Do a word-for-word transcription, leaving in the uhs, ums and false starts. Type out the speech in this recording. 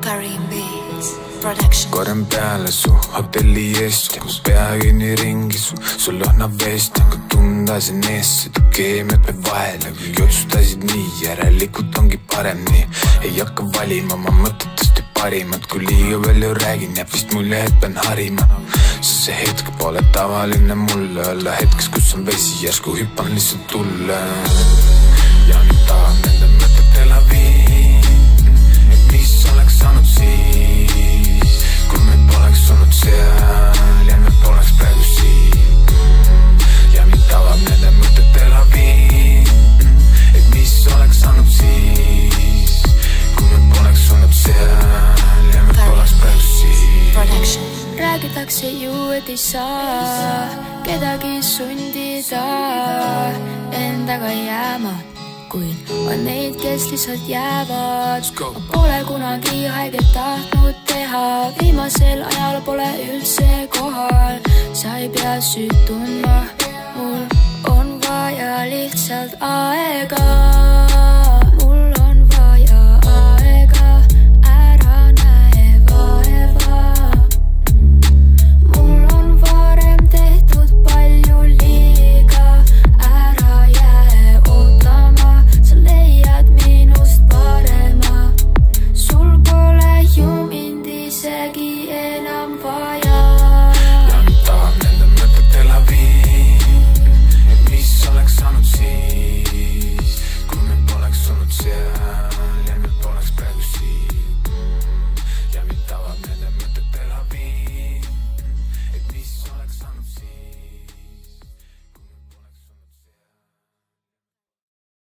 Korjan peale su hotelli eest ja mu pea kinni ringi su Su lõhna veest, aga tundasin ees seda keemiat me vahele Kui otsustasid nii, järelikult ongi parem nii Ei hakka valima, ma mõtetest ei parimat Kui liiga palju räägin, jääb vist mulje, et pean harima Sest see hetk pole tavaline mulle Olla hetkes, kus on vesi, järsku hüppan lihtsalt tulle Ja nüüd tahan nende mõtete laviin Et mis oleks saanud siis Kui me poleks olnud seal ja me poleks praegu siin Ja mind tabab nende mõtete laviin Et mis oleks saanud siis Kui me poleks olnud seal ja me poleks praegu siin Räägitakse ju, et ei saa kedagi sundida endaga jääma Kuid on neid, kes lihtsalt jäävad Ma pole kunagi haiget tahtnud teha Viimasel ajal pole üldse kohal Sa ei pea süüd tundma Mul on vaja lihtsalt aega